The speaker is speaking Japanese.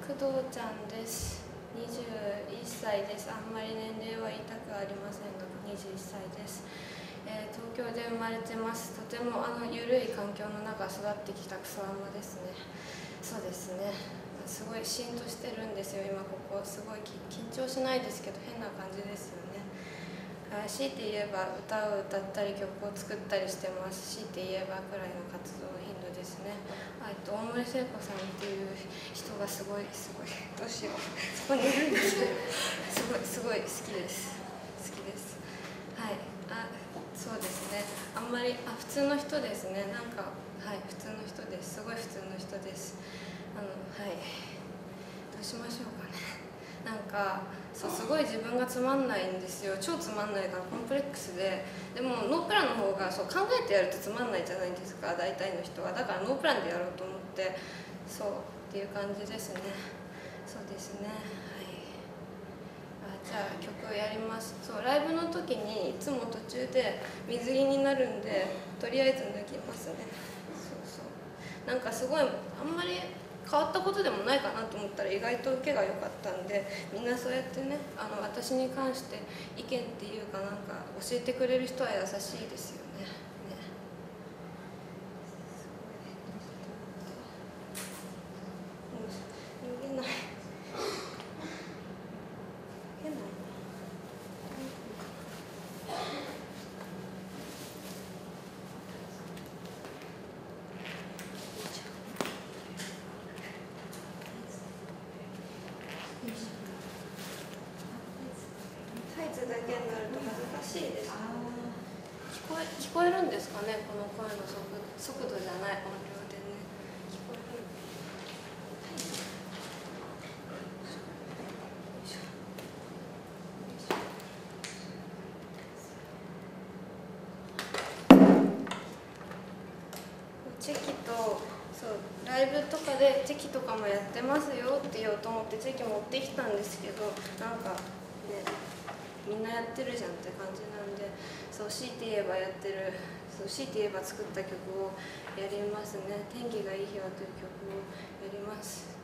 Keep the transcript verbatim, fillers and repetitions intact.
工藤ちゃんです。にじゅういっさいです。あんまり年齢は言いたくありませんが、にじゅういっさいです。えー、東京で生まれてます。とてもあの緩い環境の中育ってきたクソアマですね。そうですね。すごいシーンとしてるんですよ、今ここ。すごい緊張しないですけど、変な感じですよね。強いて言えば歌を歌ったり曲を作ったりしてます。強いて言えばくらいの活動頻度ですね。あえっと大森聖子さんっていう人がすごいすごいどうしよう、そこにいるんですけど、すごいすごい好きです好きです。はい、あそうですね。あんまりあ普通の人ですね。なんかはい普通の人です。すごい普通の人です。あのはいどうしましょうかね。なんかそうすごい自分がつまんないんですよ。超つまんないからコンプレックスで。でもノープランの方がそう考えてやるとつまんないじゃないですか、大体の人は。だからノープランでやろうと思ってそうっていう感じですね。そうですね。はいあじゃあ曲をやります。そうライブの時にいつも途中で水着になるんで、とりあえず脱ぎますね。そうそうなんかすごいあんまり変わったことでもないかなと思ったら意外と受けが良かったんで、みんなそうやってねあの私に関して意見っていうかなんか教えてくれる人は優しいですよね。ね脱げない脱げないタイツだけになると恥ずかしいです。聞こえ聞こえるんですかね、この声の速度速度じゃない音量でね。聞こえる。チェキとそうライブとかでチェキとかもやってますよって言おうと思ってチェキ持ってきたんですけど、なんかねみんなやってるじゃんって感じなんで、そう強いて言えばやってる、そう強いて言えば作った曲をやりますね。天気がいい日はという曲をやります。